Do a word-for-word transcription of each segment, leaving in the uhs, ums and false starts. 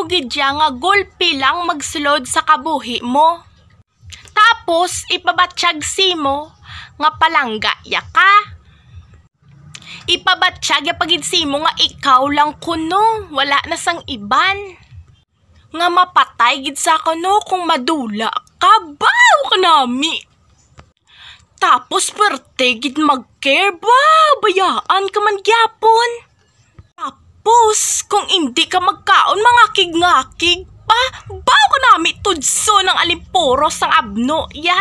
mo gidya nga gulpi lang magsulod sa kabuhi mo. Tapos ipabatsyag si mo nga palangga ya ka. Ipabatsyag ya pagid si mo nga ikaw lang kuno, wala na sang iban. Nga mapatay gid sa kuno kung madula ka, baw ka nami. Tapos perte gid mag-care ba, bayaan ka man gyapon. Tapos kung hindi ka magkaon mangakig-ngakig pa, baw ka nami tudso ng alimpuros sang abno ya.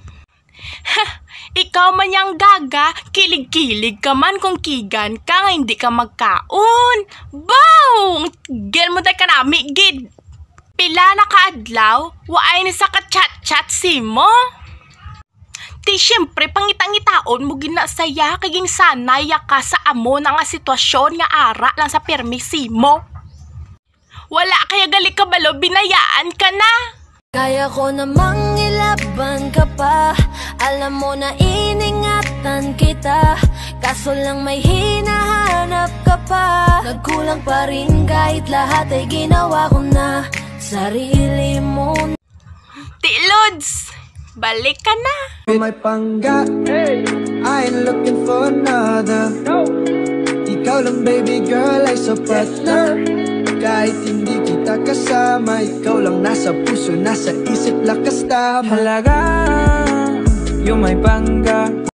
Ikaw man yang gaga, kilig-kilig ka man kung kigan ka nga hindi ka magkaon. Baw, gel mo day ka nami gid. Pila na kaadlaw, waay ni sa ka-chat-chat si mo. Ti syempre pangitang-itaon mo ginasaya kaging sanay ka sa amo na nga sitwasyon nga ara lang sa permisi mo. Wala kaya gali ka balo, binayaan ka na. Kaya ko namang ilaban ka pa, alam mo na iningatan kita, kaso lang may hinahanap ka pa. Nagkulang pa rin kahit lahat ay ginawa ko na, sarili mo. Tilods, balik ka na. May pangga, I ain't looking for another. Ikaw lang baby girl ay sapat na. Kahit hindi kita kasama, ikaw lang nasa puso, nasa isip, lakas tama. Halaga, yung may pangga.